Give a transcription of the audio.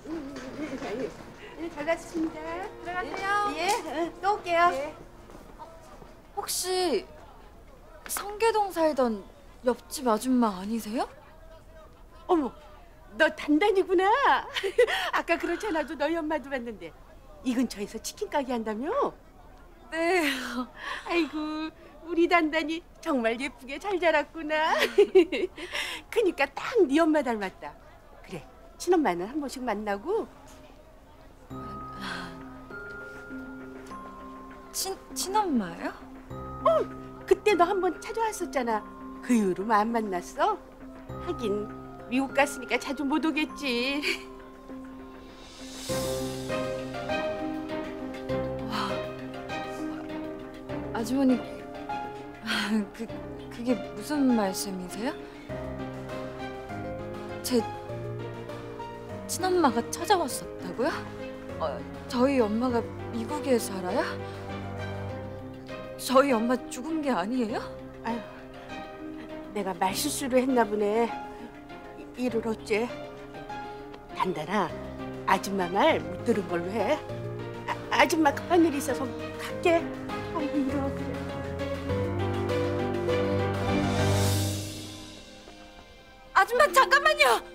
잘 갔습니다. 들어가세요. 예, 또 올게요. 예. 혹시 성계동 살던 옆집 아줌마 아니세요? 어머, 너 단단이구나. 아까 그렇잖아도 너희 엄마도 봤는데 이 근처에서 치킨 가게 한다며? 네. 아이고, 우리 단단이 정말 예쁘게 잘 자랐구나. 그니까 딱 네 엄마 닮았다. 그래, 친엄마는 한 번씩 만나고. 친엄마요? 그때 너 한 번 찾아왔었잖아. 그 이후로 안 만났어? 하긴 미국 갔으니까 자주 못 오겠지. 아주머니, 그게 무슨 말씀이세요? 제 친엄마가 찾아왔었다고요? 저희 엄마가 미국에 살아요? 저희 엄마 죽은 게 아니에요? 아유, 내가 말실수를 했나 보네. 이를 어째? 단단아, 아줌마 말 못 들은 걸로 해. 아줌마 급한 일이 있어서 갈게. 아이고, 이러게. 아줌마 잠깐만요!